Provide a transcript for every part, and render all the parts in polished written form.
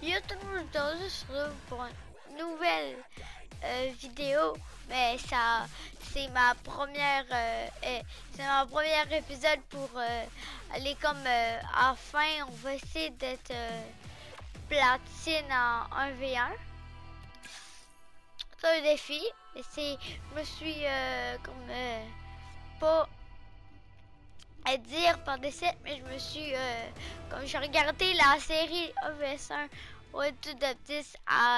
Yo tout le monde, aujourd'hui je se retrouve pour une nouvelle vidéo, mais ça c'est ma première c'est ma première épisode pour aller comme à la fin on va essayer d'être platine en 1v1. C'est un défi, mais c'est je me suis comme pas à dire par décès, mais je me suis comme j'ai regardé la série OVS1 Way to the 10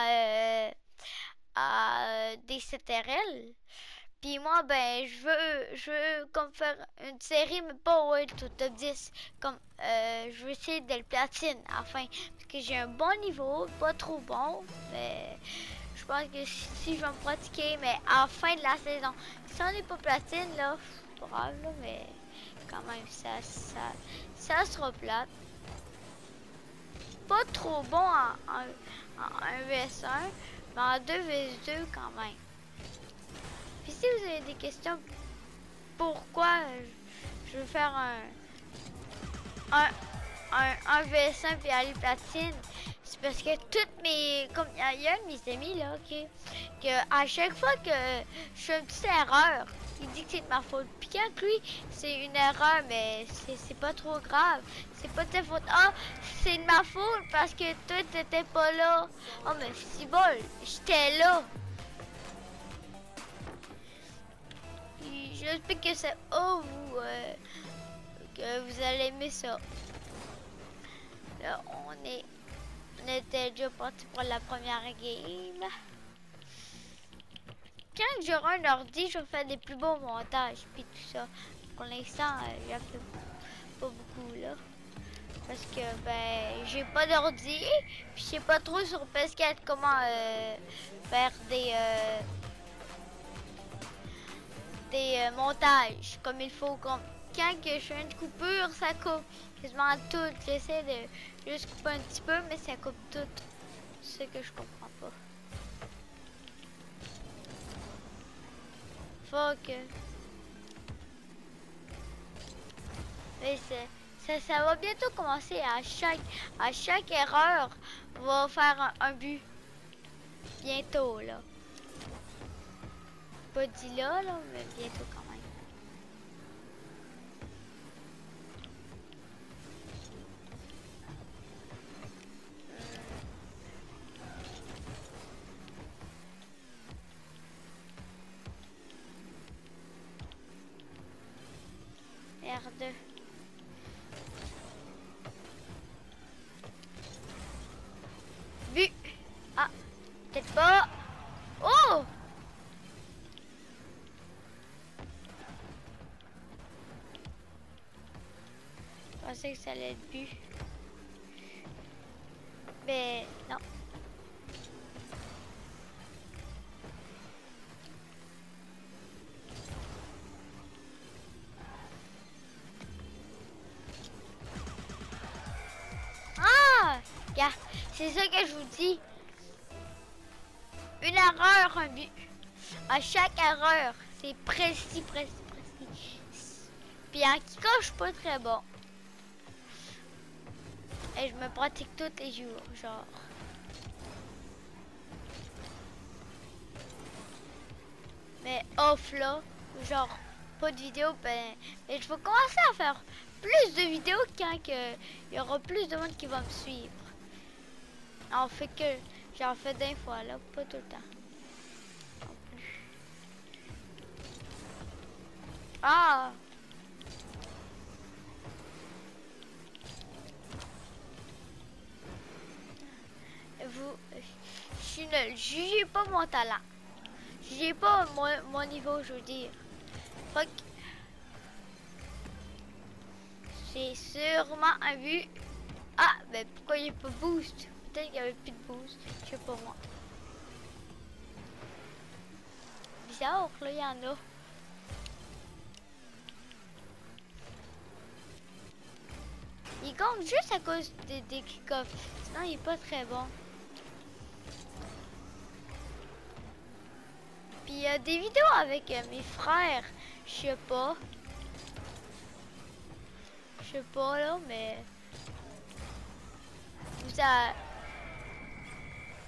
à des CTRL. Puis moi, ben, je veux comme faire une série, mais pas Way to the 10. Comme, je veux essayer de le platine à la fin. Parce que j'ai un bon niveau, pas trop bon. Mais je pense que si je vais me pratiquer, mais à la fin de la saison, si on n'est pas platine, là, c'est pas grave, là, mais quand même, ça sera plate. Pas trop bon en 1vs1, mais en 2vs2 quand même. Puis si vous avez des questions, pourquoi je veux faire un vs1 puis aller platine, c'est parce que toutes mes, comme il y a un de mes amis là, que à chaque fois que je fais une petite erreur, il dit que c'est de ma faute. Puis quand lui, c'est une erreur, mais c'est pas trop grave. C'est pas de ta faute. Ah, c'est de ma faute parce que toi, t'étais pas là. Oh, mais c'est bol, j'étais là. J'espère que c'est que vous allez aimer ça. Là, on était déjà parti pour la première game. Quand j'aurai un ordi, je vais faire des plus beaux montages puis tout ça. Pour l'instant, j'en fais pas beaucoup là. Parce que ben j'ai pas d'ordi, puis je sais pas trop sur PS4 comment faire des montages comme il faut. Comme quand que je fais une coupure, ça coupe quasiment tout. J'essaie de juste couper un petit peu, mais ça coupe tout. C'est ce que je comprends pas. Fuck. Mais ça va bientôt commencer. À chaque erreur, on va faire un but. Bientôt là. Pas dit là, mais bientôt quand même. Merde. But. Ah, peut-être pas. Oh! Je pensais que ça allait être but. Mais non. Ah! Regarde, c'est ça que je vous dis. Une erreur, un but. À chaque erreur, c'est précis, précis, précis. Puis en Kika, je suis pas très bon. Et je me pratique tous les jours, genre. Mais off là, genre, pas de vidéo, ben, et je vais commencer à faire plus de vidéos quand il y aura plus de monde qui va me suivre. En fait que j'en fais d'un fois là, pas tout le temps. Non plus. Ah! Vous, je suis nulle. Jugez pas mon talent. Jugez pas mon niveau, je veux dire. Fuck. C'est sûrement un but. Ah, ben pourquoi il n'y a pas de boost? Peut-être qu'il n'y avait plus de boost. Je sais pas moi. Bizarre, là, il y en a. Il gagne juste à cause des kick-offs. Sinon, il est pas très bon. Puis il y a des vidéos avec mes frères. Je sais pas. Je sais pas là, mais...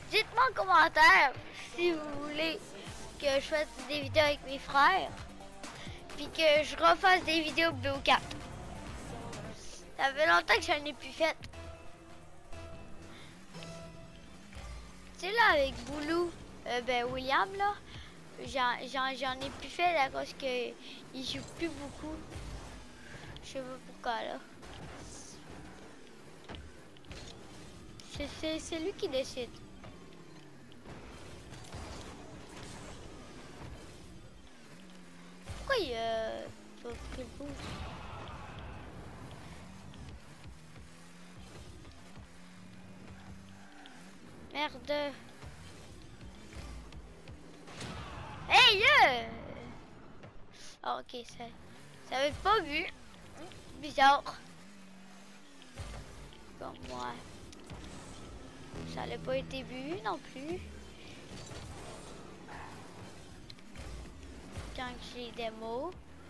Dites-moi en commentaire si vous voulez que je fasse des vidéos avec mes frères. Puis que je refasse des vidéos BO4. Ça fait longtemps que j'en ai plus fait. Tu sais là avec Boulou, ben William là, j'en ai plus fait à cause que il joue plus beaucoup. Je sais pas pourquoi là. C'est lui qui décide. Pourquoi il pas pris le boost? Merde. Hey oh, ok, ça avait pas vu. Bizarre. Comme moi. Ça n'a pas été vu non plus. Quand j'ai des mots.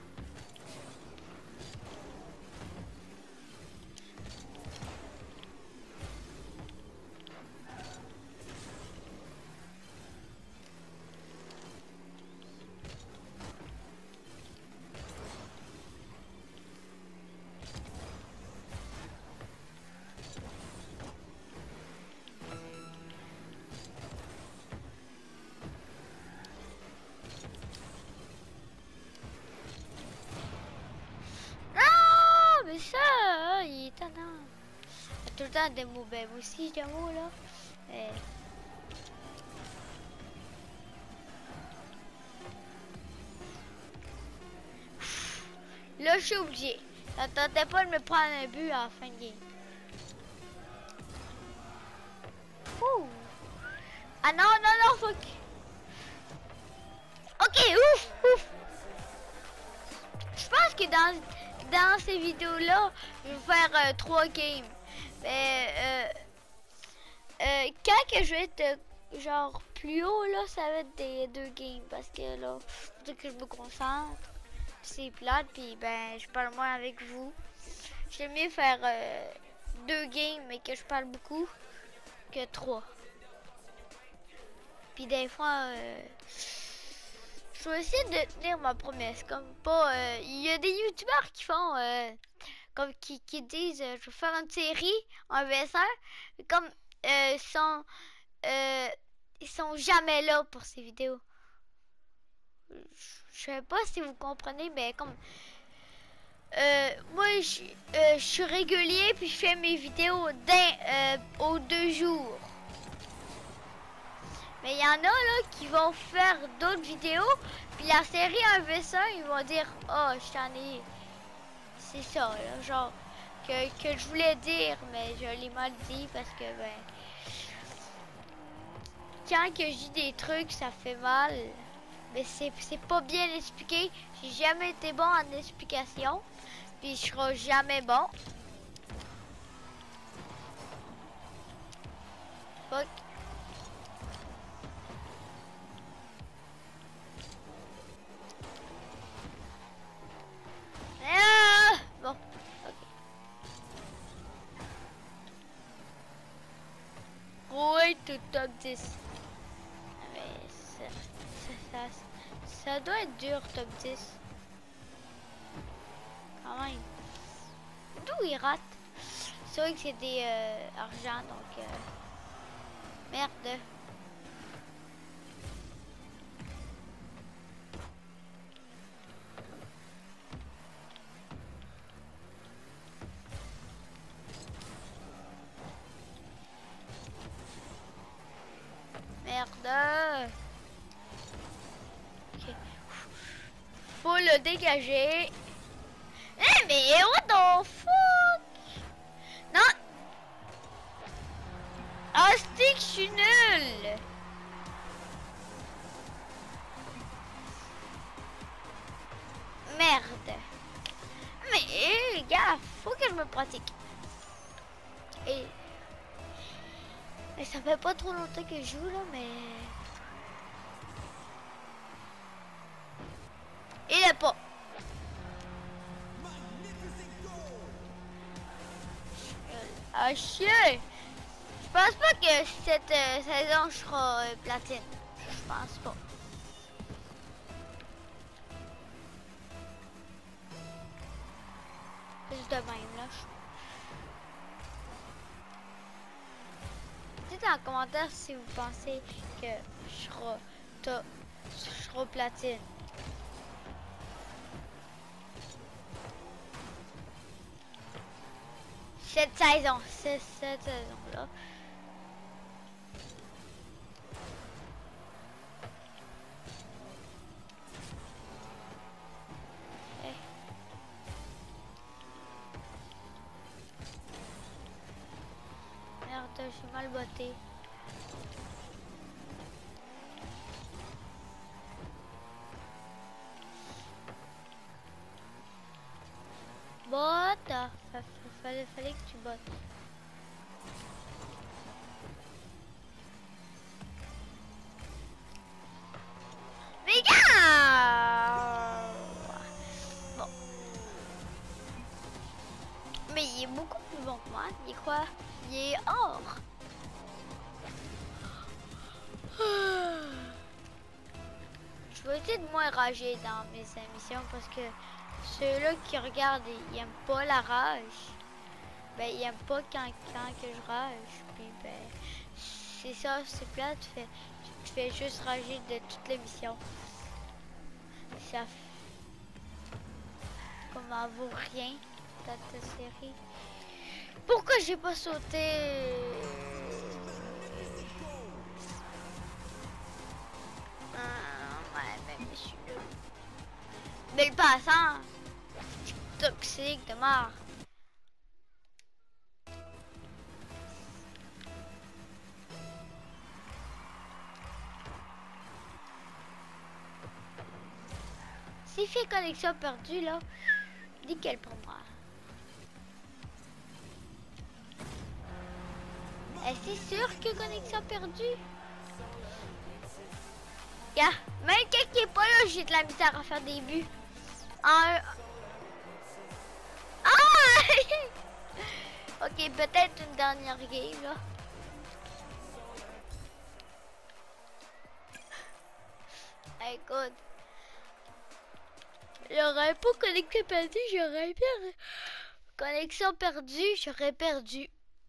Mais ça, il est étonnant. Il y a tout le temps des mots, ben aussi des mots là. Et... Là, je suis obligé. J'attendais pas de me prendre un but à la fin de game. Ouh. Ah non, non, non, faut que... Ok, ouf, ouf. Je pense que dans ces vidéos-là, je vais faire 3 games. Mais quand que je vais être genre plus haut, là, ça va être des 2 games. Parce que là, faut que je me concentre. C'est plate, puis ben, je parle moins avec vous. J'aime mieux faire 2 games, mais que je parle beaucoup, que 3. Puis des fois, je vais essayer de tenir ma promesse. Comme pas, il y a des youtubeurs qui font, comme qui disent, je vais faire une série en VS1, mais comme ils sont jamais là pour ces vidéos. Je sais pas si vous comprenez, mais comme moi je suis régulier puis je fais mes vidéos aux 2 jours. Mais il y en a là qui vont faire d'autres vidéos puis la série 1v1 ils vont dire oh je t'en ai. C'est ça là, genre que je voulais dire mais je l'ai mal dit parce que ben quand que je dis des trucs ça fait mal. Mais c'est pas bien expliqué. J'ai jamais été bon en explication. Puis je serai jamais bon. Fuck. Ah bon. Okay. Ouais, tout top 10. Mais ça doit être dur, top 10. Quand même. D'où il rate? C'est vrai que c'est des argent, donc... Merde. Merde. Ok. Faut le dégager. Eh mais what the fuck? Non. Ah stick, je suis nul. Merde. Mais gars, faut que je me pratique. Et ça fait pas trop longtemps que je joue là, mais... Il est pas. Ah chier. pense pas que cette saison sera platine. Je pense pas. Juste de même, là. Dites en commentaire si vous pensez que je serai platine. Cette saison, c'est cette saison-là. Merde, je suis mal botté. Botte. Fallait que tu bottes. Mais gars! Bon. Mais il est beaucoup plus bon que moi. Il est quoi? Il est or. Je vais essayer de moins rager dans mes émissions parce que ceux-là qui regardent, ils aiment pas la rage. Ben, ils aiment pas quand que je rage. Puis ben, c'est ça, c'est plat. Tu fais juste rager de toute l'émission. Ça comme en vaut rien dans ta série. Pourquoi j'ai pas sauté? Ouais, mais je suis là. Mais le passant, toxique de mort. S'il fait connexion perdue là, nickel pour moi. Est-ce sûr que connexion perdue? Yeah. Même quelqu'un qui est pas là, j'ai de la misère à faire des buts. Ah! Ok, peut-être une dernière game là. Écoute. J'aurais pas connexion perdue, j'aurais bien. Connexion perdue, j'aurais perdu.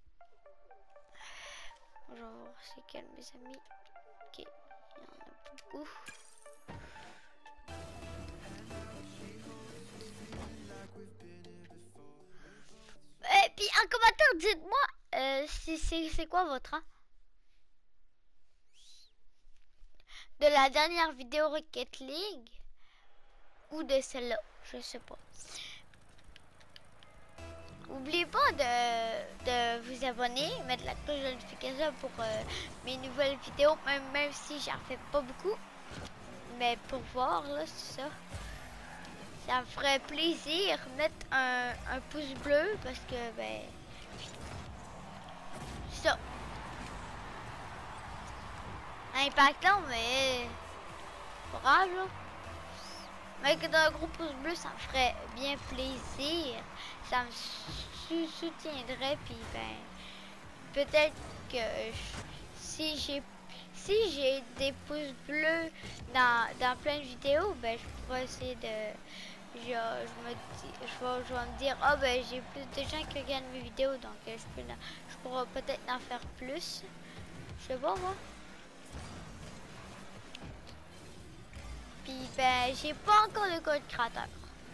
Je vais voir c'est quel mes amis. Ok, il y en a beaucoup. Et puis en commentaire, dites-moi, c'est quoi votre rang? De la dernière vidéo Rocket League ou de celle-là, je sais pas. N'oubliez pas de vous abonner, mettre la cloche de notification pour mes nouvelles vidéos, même si j'en fais pas beaucoup. Mais pour voir, là, c'est ça. Ça me ferait plaisir mettre un pouce bleu parce que, ben, ça. Impactant, mais pas grave, là. Mais que dans un gros pouce bleu, ça me ferait bien plaisir. Ça me soutiendrait, puis ben, peut-être que si j'ai des pouces bleus dans plein de vidéos, ben je pourrais essayer de, je vais me dire, ah ben j'ai plus de gens qui regardent mes vidéos, donc je pourrais peut-être en faire plus. Je sais pas moi. Puis ben j'ai pas encore de code créateur.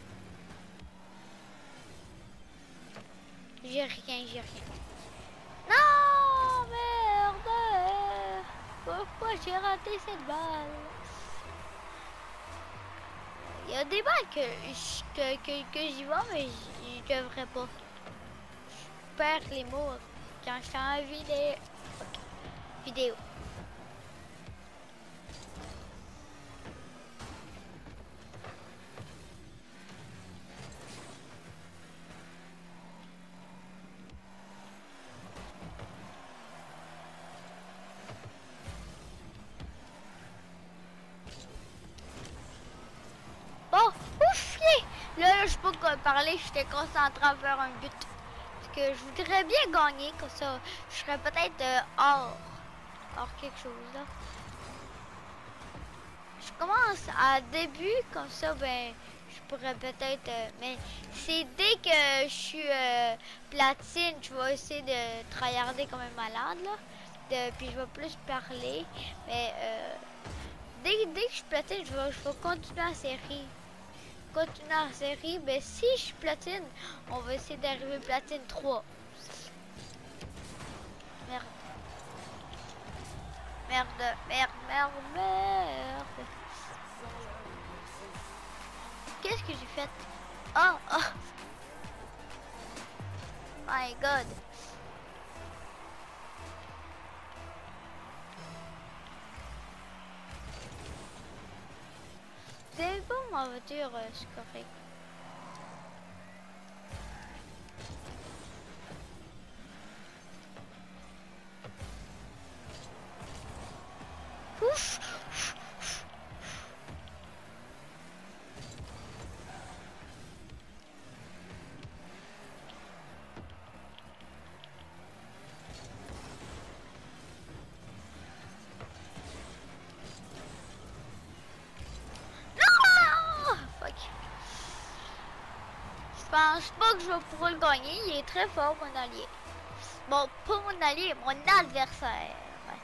J'ai rien. Non, merde! Pourquoi j'ai raté cette balle? Il y a des balles que j'y vois, mais je devrais pas. Je perds les mots quand je fais en vidéo. Bon, ouf, là, je peux pas parler, j'étais concentré à faire un but. que je voudrais bien gagner, comme ça, je serais peut-être hors quelque chose, là. Je commence à début, comme ça, ben, je pourrais peut-être, mais c'est dès que je suis platine, je vais essayer de tryharder comme un malade, là. Puis je vais plus parler, mais dès que je suis platine, je vais continuer la série. Ben si je suis platine, on va essayer d'arriver platine 3. Merde. Merde, merde, merde, merde. Qu'est-ce que j'ai fait? Oh, oh. My God. C'est bon ma voiture, c'est correct. Ouf. Non! Fuck. Je pense pas que je vais pouvoir le gagner. Il est très fort, mon allié. Bon, pas mon allié, mon adversaire.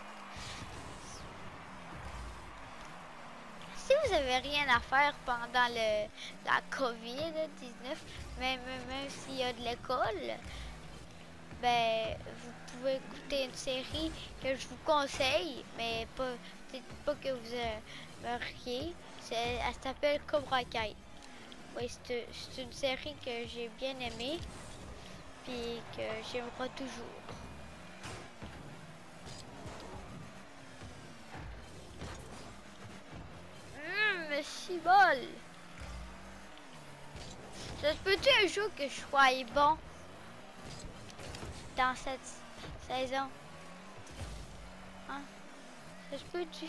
Si vous avez rien à faire pendant la COVID-19, même s'il y a de l'école, ben, vous pouvez écouter une série que je vous conseille, mais peut-être pas que vous aimeriez. Elle s'appelle Cobra Kai. Oui, c'est une série que j'ai bien aimée, puis que j'aimerai toujours. Mais si bol! Ça se peut-tu un jour que je sois bon dans cette saison? Hein? Ça se peut-tu?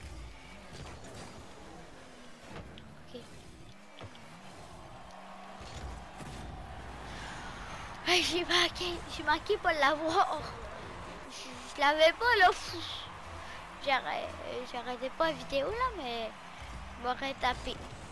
Ok. Hey, j'ai manqué pas l'avoir. Je l'avais pas là, fou. J'arrêtais pas la vidéo là, mais je m'aurais tapé.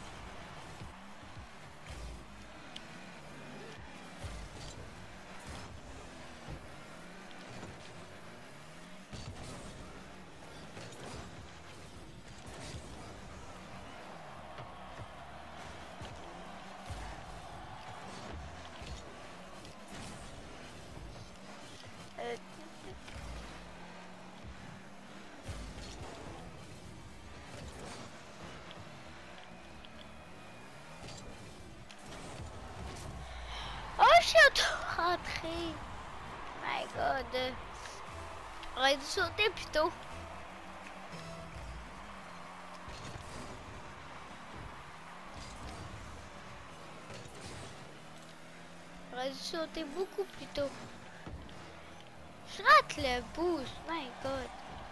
Oh, je suis rentré. My God. J'aurais dû sauter plus tôt. J'aurais dû sauter beaucoup plus tôt. Je rate le boost. My God.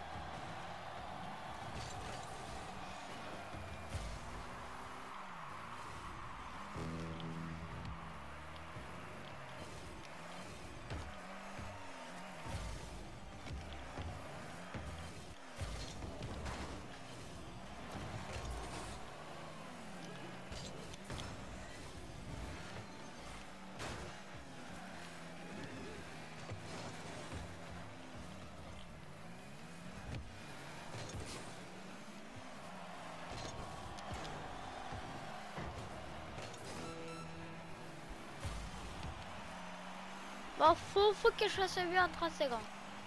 Bon, faut que je fasse vu en 30 secondes.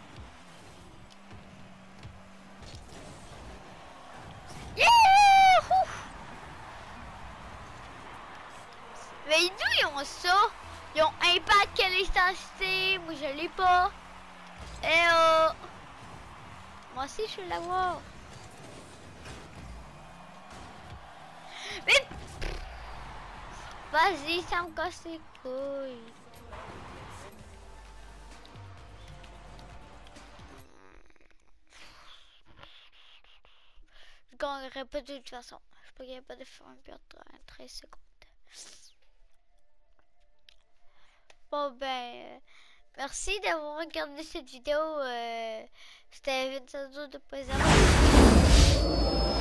Youhou! Mais d'où ils ont ça? Ils ont un pack quelle intensité? Moi je l'ai pas. Eh oh! Moi aussi je veux l'avoir. Mais vas-y, ça me casse les couilles. Je gagnerai pas de toute façon. Je peux gagner pas de faire un perdre 13 secondes. Bon ben, Merci d'avoir regardé cette vidéo. C'était Vincenzo 2.0.